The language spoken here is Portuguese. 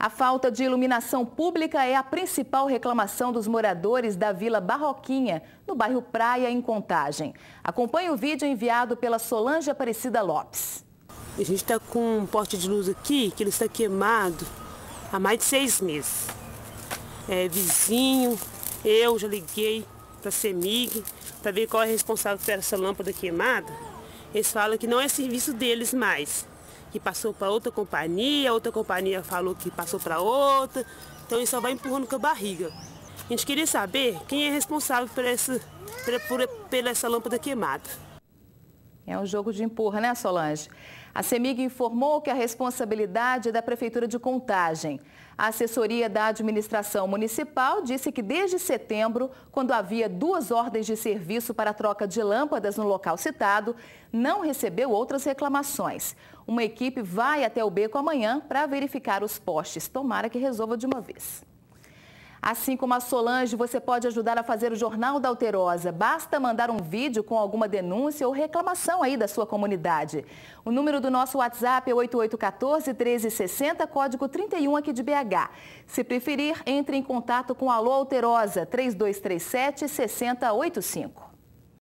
A falta de iluminação pública é a principal reclamação dos moradores da Vila Barroquinha, no bairro Praia, em Contagem. Acompanhe o vídeo enviado pela Solange Aparecida Lopes. A gente está com um poste de luz aqui, que ele está queimado há mais de 6 meses. Vizinho, eu já liguei para a CEMIG para ver qual é responsável por essa lâmpada queimada. Eles falam que não é serviço deles mais, que passou para outra companhia falou que passou para outra, então ele só vai empurrando com a barriga. A gente queria saber quem é responsável por essa lâmpada queimada. É um jogo de empurra, né, Solange? A CEMIG informou que a responsabilidade é da Prefeitura de Contagem. A assessoria da administração municipal disse que desde setembro, quando havia 2 ordens de serviço para a troca de lâmpadas no local citado, não recebeu outras reclamações. Uma equipe vai até o beco amanhã para verificar os postes. Tomara que resolva de uma vez. Assim como a Solange, você pode ajudar a fazer o Jornal da Alterosa. Basta mandar um vídeo com alguma denúncia ou reclamação aí da sua comunidade. O número do nosso WhatsApp é 8814-1360, código 31 aqui de BH. Se preferir, entre em contato com Alô Alterosa, 3237-6085.